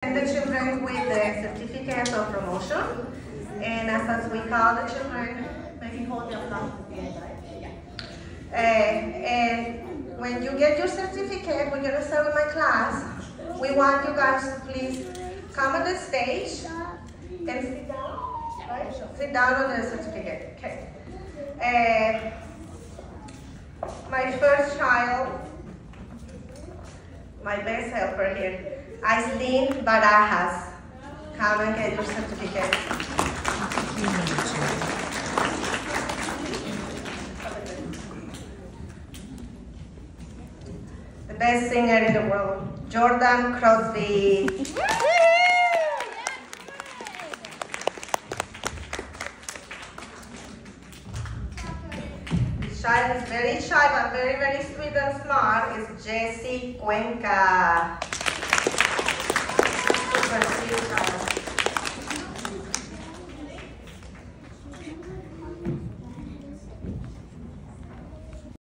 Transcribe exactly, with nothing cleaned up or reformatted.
present the children with the certificate of promotion. And as, as we call the children, maybe hold your phone. Uh, and when you get your certificate, we're gonna start with my class. We want you guys to please come on the stage and sit down. Right? Sit down on the certificate. Okay. Uh, my first child, my best helper here, Aislinn Barajas. Come and get your certificate. The best singer in the world, Jordan Crosby. This child is very shy, but very, very sweet and smart. Is Jessie Cuenca.